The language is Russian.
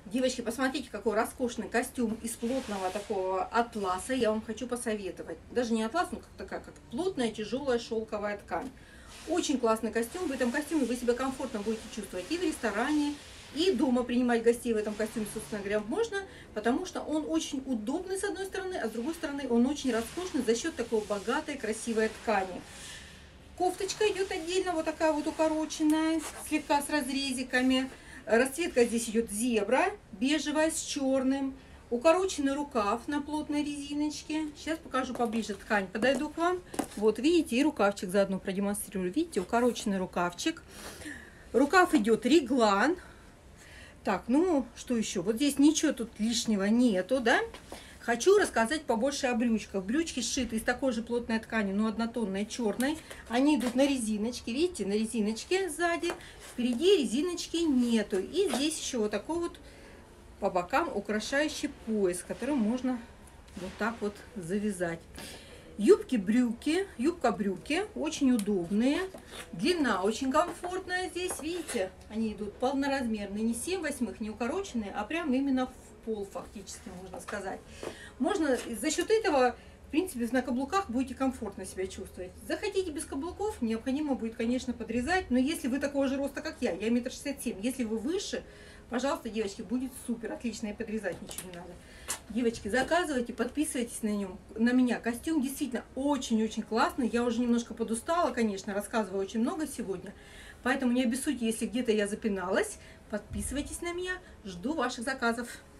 Девочки, посмотрите, какой роскошный костюм из плотного такого атласа. Я вам хочу посоветовать. Даже не атлас, но как такая, как плотная, тяжелая шелковая ткань. Очень классный костюм. В этом костюме вы себя комфортно будете чувствовать и в ресторане, и дома принимать гостей в этом костюме, собственно говоря, можно, потому что он очень удобный с одной стороны, а с другой стороны он очень роскошный за счет такой богатой, красивой ткани. Кофточка идет отдельно, вот такая вот укороченная, слегка с разрезиками. Расцветка здесь идет зебра, бежевая с черным. Укороченный рукав на плотной резиночке. Сейчас покажу поближе ткань, подойду к вам. Вот видите, и рукавчик заодно продемонстрирую. Видите, укороченный рукавчик. Рукав идет реглан. Так, ну что еще? Вот здесь ничего тут лишнего нету, да? Хочу рассказать побольше о брючках. Брючки сшиты из такой же плотной ткани, но однотонной, черной. Они идут на резиночке, видите, на резиночке сзади. Впереди резиночки нету. И здесь еще вот такой вот по бокам украшающий пояс, которым можно вот так вот завязать. Юбки-брюки, юбка-брюки очень удобные. Длина очень комфортная здесь, видите, они идут полноразмерные, не 7/8, не укороченные, а прям именно в пол фактически, можно сказать. Можно за счет этого, в принципе, на каблуках будете комфортно себя чувствовать. Захотите без каблуков, необходимо будет, конечно, подрезать, но если вы такого же роста, как я 1,67 м, если вы выше, пожалуйста, девочки, будет супер, отлично, и подрезать ничего не надо. Девочки, заказывайте, подписывайтесь на меня. Костюм действительно очень-очень классный. Я уже немножко подустала, конечно, рассказываю очень много сегодня. Поэтому не обессудьте, если где-то я запиналась. Подписывайтесь на меня, жду ваших заказов.